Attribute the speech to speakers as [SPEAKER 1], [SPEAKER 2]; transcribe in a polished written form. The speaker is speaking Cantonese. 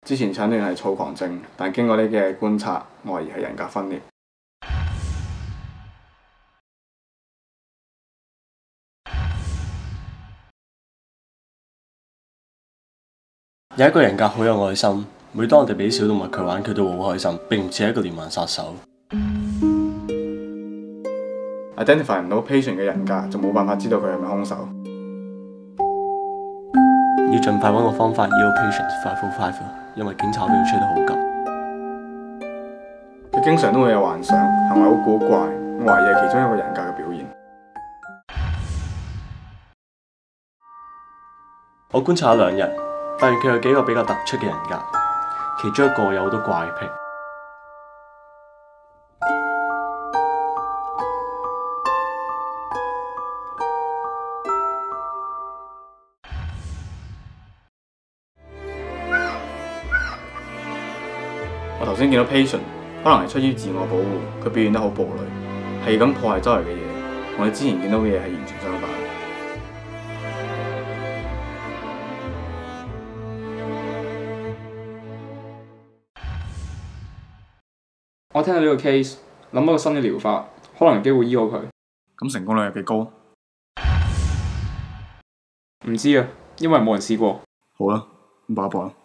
[SPEAKER 1] 之前診斷係躁狂症，但經過呢幾日觀察，懷疑係人格分裂。
[SPEAKER 2] 有一個人格好有愛心，每當我哋俾小動物佢玩，佢都會好開心，並唔似係一個連環殺手。
[SPEAKER 1] identify 唔到 patient 嘅人格，就冇辦法知道佢係咪兇手。
[SPEAKER 2] 要盡快揾個方法要 patient 505，因為檢查表出得好急。
[SPEAKER 1] 佢經常都會有幻想，行為好古怪，我懷疑係其中一個人格嘅表現。
[SPEAKER 2] 我觀察咗2日，發現佢有幾個比較突出嘅人格，其中一個有好多怪癖。
[SPEAKER 1] 我頭先見到 patient， 可能係出於自我保護，佢表現得好暴戾，係咁破壞周圍嘅嘢。我哋之前見到嘅嘢係完全相反。
[SPEAKER 3] 我聽到呢個 case， 諗到個新嘅療法，可能有機會醫好佢。
[SPEAKER 1] 咁成功率有幾高？
[SPEAKER 3] 唔知啊，因為冇人試過。
[SPEAKER 1] 好啦，咁搏一搏啦。